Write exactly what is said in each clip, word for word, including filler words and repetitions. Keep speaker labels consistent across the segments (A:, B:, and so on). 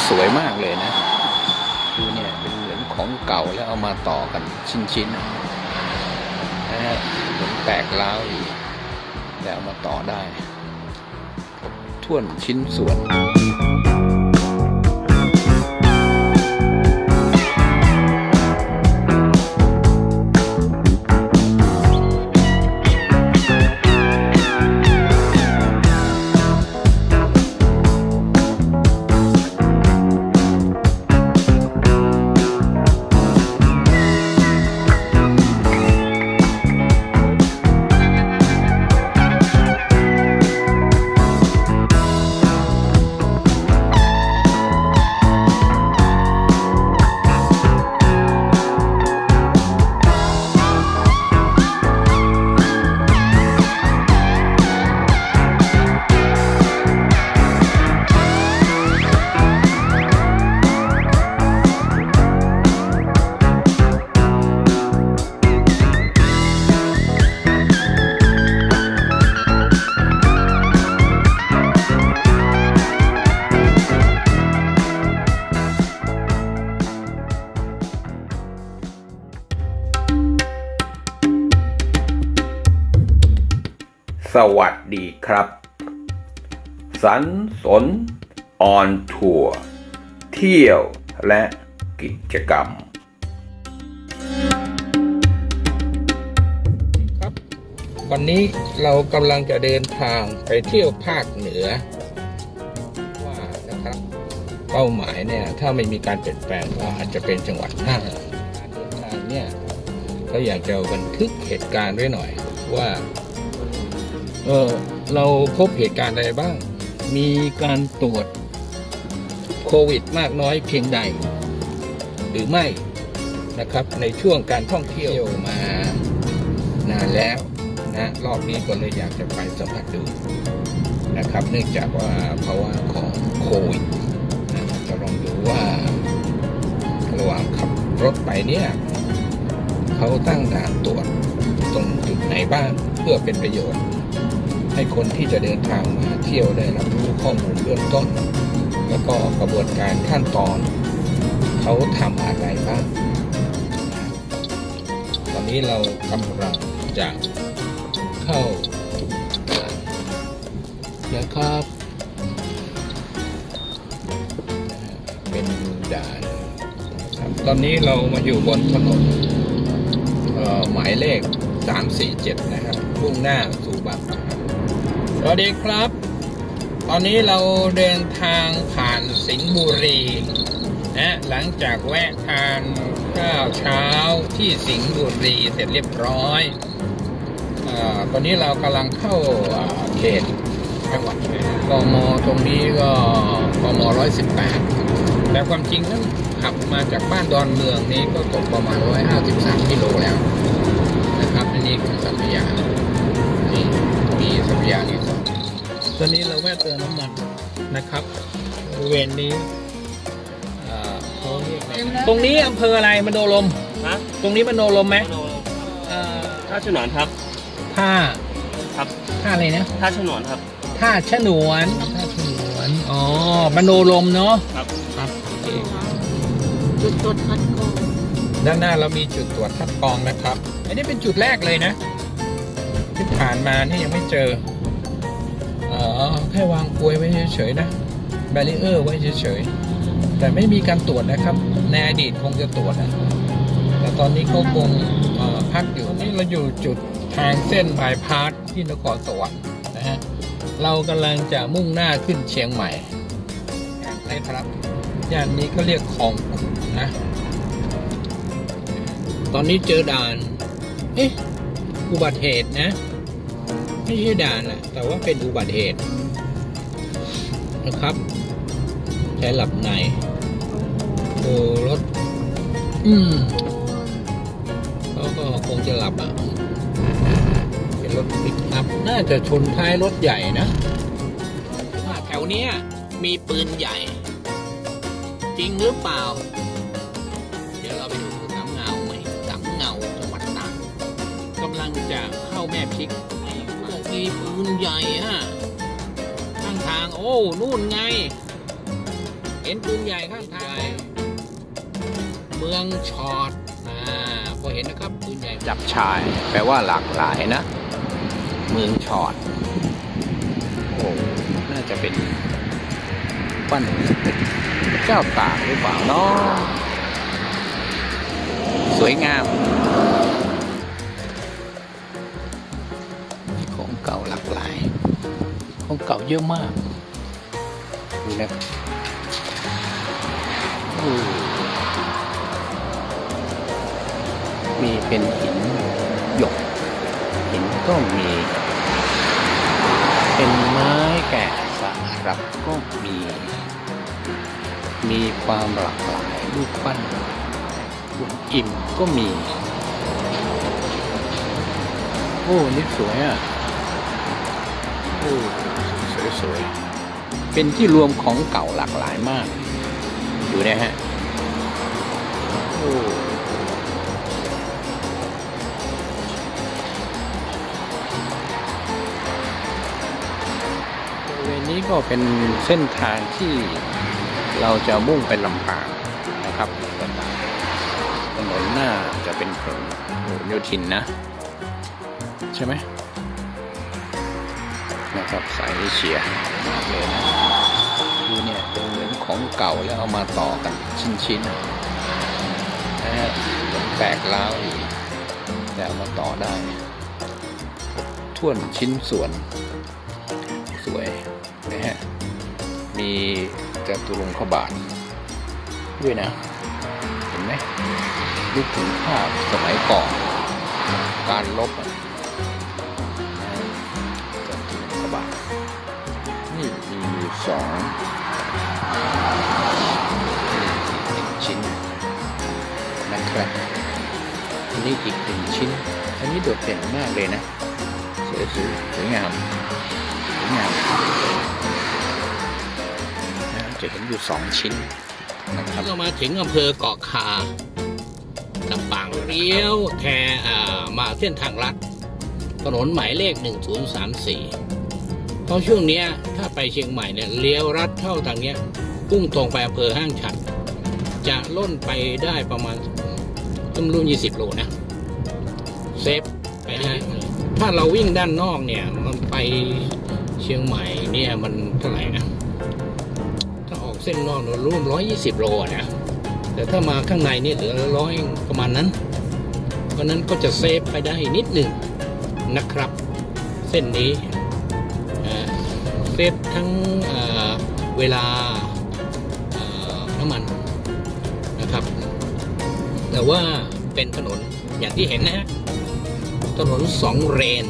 A: สวยมากเลยนะดูเนี่ยเป็นเหมือนของเก่าแล้วเอามาต่อกันชิ้นๆนะฮะเหมือนแตกร้าวอยู่แต่เอามาต่อได้ครบถ้วนชิ้นส่วนสวัสดีครับสันสนออนทัวร์เที่ยวและกิจกรรมครับวันนี้เรากำลังจะเดินทางไปเที่ยวภาคเหนือว่านะครับเป้าหมายเนี่ยถ้าไม่มีการเปลี่ยนแปลงก็อาจจะเป็นจังหวัดน่านการเดินทางเนี่ยก็อยากจะบันทึกเหตุการณ์ไว้หน่อยว่าเออเราพบเหตุการณ์อะไรบ้างมีการตรวจโควิดมากน้อยเพียงใดหรือไม่นะครับในช่วงการท่องเที่ยวมานานแล้วนะรอบนี้ก็เลยอยากจะไปสัมผัสดูนะครับเนื่องจากว่าภาวะของโควิดนะจะลองดูว่าระหว่างขับรถไปเนี่ยเขาตั้งด่านตรวจตรงจุดไหนบ้างเพื่อเป็นประโยชน์ให้คนที่จะเดินทางมาเที่ยวได้รับรู้ข้อมูลเบื้องต้นแล้วก็กระบวนการขั้นตอนเขาทำอะไรบ้างตอนนี้เรากำลังจะเข้านะครับเป็นด่านตอนนี้เรามาอยู่บนถนนหมายเลขสามสี่เจ็ดนะครับมุ่งหน้าสู่บางปะสวัสดีครับตอนนี้เราเดินทางผ่านสิงห์บุรีนะหลังจากแวะทานข้าวเช้าที่สิงห์บุรีเสร็จเรียบร้อยอ่าตอนนี้เรากำลังเข้าเขตจังหวัดกม.ตรงนี้ก็กม.ร้อยสิบแปดแต่ความจริงนั้นขับมาจากบ้านดอนเมืองนี้ก็ตกประมาณร้อยห้าสิบสามกิโลแล้วนะครับอันนี้คือสัญญานี่มีสัญญานี่ตอนนี้เราแวะเติมน้ำมันนะครับบริเวณนี้เขาเรียกตรงนี้อำเภออะไรมโนรมฮะตรงนี้มโนรมไหม
B: ท่าฉนวนครับ
A: ท่า
B: ครับ
A: ท่าอะไรนะ
B: ท่าฉนวนครับ
A: ท่าฉนวนท่าฉนวนอ๋อมโนรมเนาะ
B: ครับ
A: ครับ
C: จุดตรวจคัดกรอง
A: ด้านหน้าเรามีจุดตรวจคัดกรองนะครับอันนี้เป็นจุดแรกเลยนะที่ผ่านมานี่ยังไม่เจออ๋อแค่วางกลวยไว้เฉยๆนะแบรีเออร์ไว้เฉยๆแต่ไม่มีการตรวจนะครับในอดีตคงจะตรวจนะแต่ตอนนี้เขาคงพักอยู่นี่เราอยู่จุดทางเส้นบายพาสที่นครสวรรค์นะฮะเรากำลังจะมุ่งหน้าขึ้นเชียงใหม่นะครับย่านนี้เขาเรียกคลองขุ่นนะตอนนี้เจอด่านเอ๊ะอุบัติเหตุนะไม่ใช่ด่านแหละแต่ว่าเป็นอุบัติเหตุนะครับใช้หลับในโอ้รถอืมเขาก็คงจะหลับอ่ะเป็นรถปิกอัพน่าจะชนท้ายรถใหญ่นะแถวนี้มีปืนใหญ่จริงหรือเปล่าเดี๋ยวเราไปดูสามเงาไหมสามเงาจังหวัดตากกำลังจะเข้าแม่พริกมีปืนใหญ่ฮะข้างทางโอ้นู่นไง เอห็นปืนใหญ่ข้างทางเมืองชอดอ่าพอเห็นนะครับปืนใหญ่จับชายแปลว่าหลากหลายนะเมืองชอดโอ้น่าจะเป็นปั้นเจ้าตากหรือเปล่าเนาะสวยงามของเก่าหลากหลายของเก่าเยอะมากดูนะมีเป็นหินหยกหินก็มีเป็นไม้แกะสลักก็มีมีความหลากหลายรูปปั้นหุ่นอิ่มก็มีโอ้นี่สวยอ่ะโอ้สวยๆเป็นที่รวมของเก่าหลากหลายมากดูนะฮะโอ้บริเวณนี้ก็เป็นเส้นทางที่เราจะมุ่งไปลำปางนะครับถนนหน้าจะเป็นถนนโยธินนะใช่ไหมนะครับสายเอเชียเลยนะดูเนี่ยเป็นเหมือนของเก่าแล้วเอามาต่อกันชิ้นๆนะฮะแตกร้าวอีกแต่เอามาต่อได้ท่วนชิ้นส่วนสวยนะฮะมีจตุรงคบาทด้วยนะเห็นไหมนึกถึงภาพสมัยก่อนการลบจตุรงคบาทนี่มีอยู่สองหนึ่งชิ้นนะครับอันนี้อีกหนึ่งชิ้นอันนี้โดดเด่นมากเลยนะสวยๆสวยงามสวยงามจะเห็นอยู่สองชิ้นนะครับก็มาถึงอำเภอเกาะคาลำปางเลี้ยวแทมาเส้นทางลัดถนนหมายเลขหนึ่งศูนย์สามสี่เพราะช่วงนี้ถ้าไปเชียงใหม่เนี่ยเลี้ยวรัดเข้าทางเนี้ยพุ่งตรงไปอำเภอห้างฉัตรจะล่นไปได้ประมาณต้นรุ่นยี่สิบโลนะเซฟไปได้ถ้าเราวิ่งด้านนอกเนี่ยมันไปเชียงใหม่เนี่ยมันเท่าไหร่นะเส้นนอกเราร่วมร้อยยี่สิบโลนะแต่ถ้ามาข้างในนี่เหลือร้อยประมาณนั้นเพราะนั้นก็จะเซฟไปได้นิดหนึ่งนะครับเส้นนี้เซฟทั้งเเวลาน้ำมันนะครับแต่ว่าเป็นถนนอย่างที่เห็นนะฮะถนนสองเลน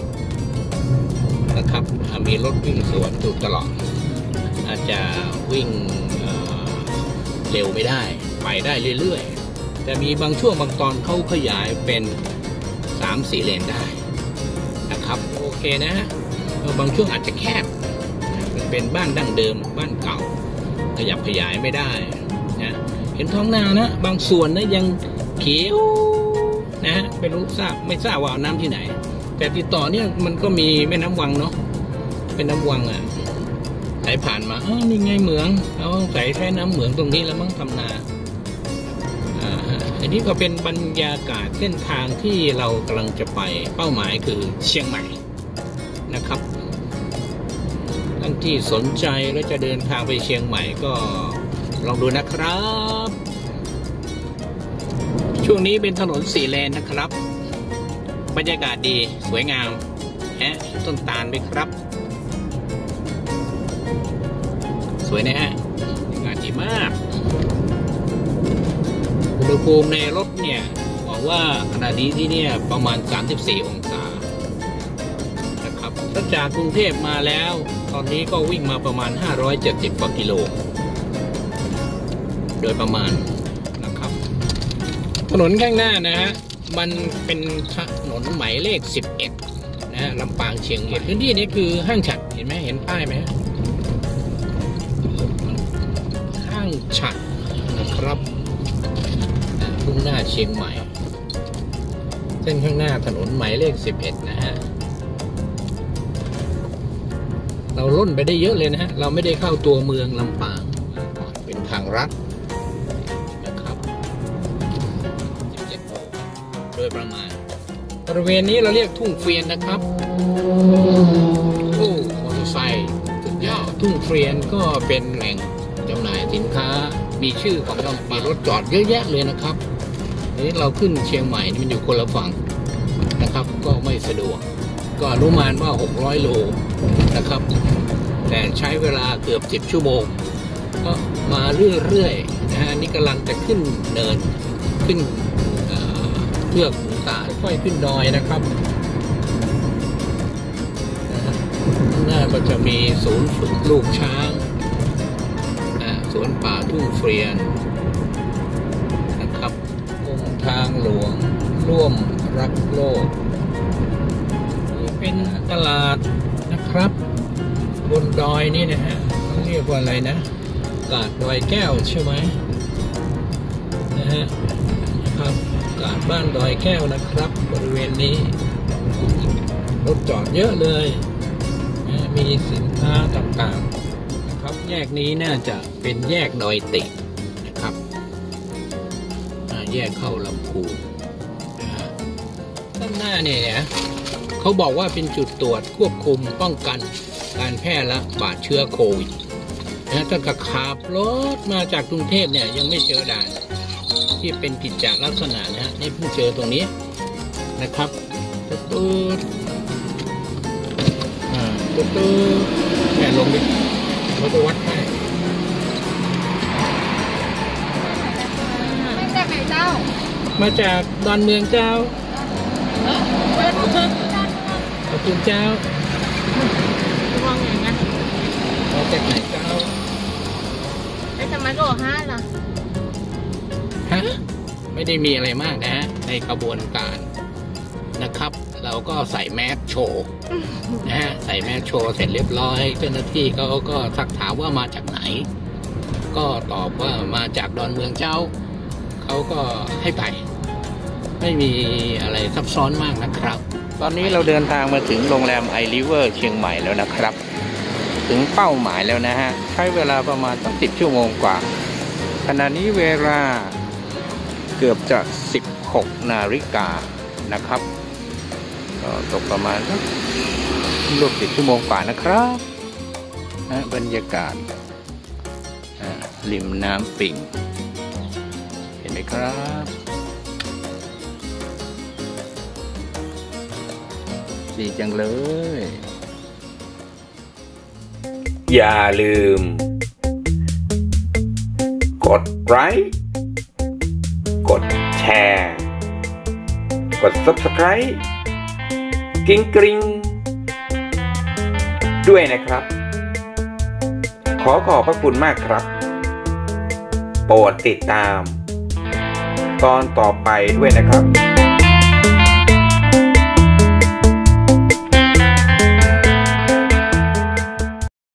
A: นะครับมีรถวิ่งสวนอยู่ตลอดอาจจะวิ่ง เ, เร็วไม่ได้ไปได้เรื่อยๆแต่มีบางช่วงบางตอนเขาขยายเป็น สามสี่ เลนได้นะครับโอเคนะฮะบางช่วงอาจจะแคบเป็นบ้านดั้งเดิมบ้านเก่าขยับขยายไม่ได้นะเห็นท้องนานะบางส่วนนะยังเขียวนะฮะไม่รู้ทราบไม่ทราบว่าน้ำที่ไหนแต่ติดต่อเนี่ยมันก็มีแม่น้ำวังเนาะเป็นน้ำวังอ่ะไหลผ่านมาอ๋อนี่ไงเหมืองเอาใส่แค่น้ำเหมืองตรงนี้แล้วมั้งทำนาอ่าอันนี้ก็เป็นบรรยากาศเส้นทางที่เรากำลังจะไปเป้าหมายคือเชียงใหม่นะครับท่านที่สนใจแล้วจะเดินทางไปเชียงใหม่ก็ลองดูนะครับช่วงนี้เป็นถนนสี่เลนนะครับบรรยากาศดีสวยงามแฮะต้นตาลด้วยครับสวยนะฮะบรรยากาศดีมากอุณหภูมิในรถเนี่ยบอกว่าขณะนี้ที่เนี่ยประมาณสามสิบสี่องศานะครับถ้าจากกรุงเทพมาแล้วตอนนี้ก็วิ่งมาประมาณห้าร้อยเจ็ดสิบกว่ากิโลโดยประมาณนะครับถนนข้างหน้านะฮะมันเป็นถนนหมายเลขสิบเอ็ดนะฮะลำปางเชียงใหม่พื้นที่นี้คือห้างฉัตรเห็นไหมเห็นป้ายไหมห้างฉัตรนะครับทุ่งหน้าเชียงใหม่เส้นข้างหน้าถนนหมายเลขสิบเอ็ดนะฮะเราล่นไปได้เยอะเลยนะฮะเราไม่ได้เข้าตัวเมืองลำปางเป็นทางรัฐนะครับสิบเจ็ดโลโดยประมาณบริเวณนี้เราเรียกทุ่งเฟียนนะครับโอ้มอเตอร์ไซค์สุดยอดทุ่งเฟียนก็เป็นแหล่งจำหน่ายสินค้ามีชื่อของเรามีรถจอดเยอะแยะเลยนะครับนี้เราขึ้นเชียงใหม่นี่มันอยู่คนละฝั่งนะครับก็ไม่สะดวกก็อนุมานว่าหกร้อยโลนะครับแต่ใช้เวลาเกือบสิบชั่วโมงก็มาเรื่อยๆนะฮะนี่กำลังจะขึ้นเนินขึ้นเทือกหูตาค่อยขึ้นดอยนะครับข้างหน้าก็จะมีศูนย์ฝึกลูกช้างสวนป่าทุ่งเฟียนนะครับกรมทางหลวงร่วมรักโลกนี่เป็นตลาดนะครับบนดอยนี่นะฮะเขาเรียกว่าอะไรนะกาดดอยแก้วใช่ไหมนะฮะนะครับกาดบ้านดอยแก้วนะครับบริเวณนี้รถจอดเยอะเลยนะมีสินค้าต่างๆนะครับแยกนี้น่าจะเป็นแยกดอยตินะครับแยกเข้าลำพูนะฮะด้านหน้าเนี่ยเขาบอกว่าเป็นจุดตรวจควบคุมป้องกันการแพร่ระบาดเชื้อโควิดนะตั้งแต่ขับรถมาจากกรุงเทพเนี่ยยังไม่เจอด่านที่เป็นกิจจลักษณะนะฮะนี่เพิ่งเจอตรงนี้นะครับตุ๊ดตุ๊ดอ่าตุ๊ดตุ๊ดแม่ลงดิเขาจะวัดให้
C: มาจากไหนเจ้า
A: มาจากดอนเมืองเจ้าขอบคุณเจ้า
C: ว่างอย่างนั้น
A: มาจากไหนเจ้า
C: ไอ้ทำไมก็ห้าล่ะ
A: ฮะไม่ได้มีอะไรมากนะในกระบวนการนะครับเราก็ใส่แมสโชว์นะฮะใส่แมสโชว์เสร็จเรียบร้อยเจ้าหน้าที่เขาก็ทักถามว่ามาจากไหนก็ตอบว่ามาจากดอนเมืองเจ้าเขาก็ให้ไปไม่มีอะไรซับซ้อนมากนะครับตอนนี้เราเดินทางมาถึงโรงแรมไอริเวอร์เชียงใหม่แล้วนะครับถึงเป้าหมายแล้วนะฮะใช้เวลาประมาณตั้งสิบชั่วโมงกว่าขณะนี้เวลาเกือบจะสิบหกนาฬิกานะครับก็ตกประมาณรวมสิบชั่วโมงกว่านะครับนะบรรยากาศริมน้ำปิ่งเห็นไหมครับดีจังเลยอย่าลืมกดไลค์กดแชร์กด ซับสไครบ์ กริ๊งกริ๊งด้วยนะครับขอขอบพระคุณมากครับโปรดติดตามตอนต่อไปด้วยนะครับ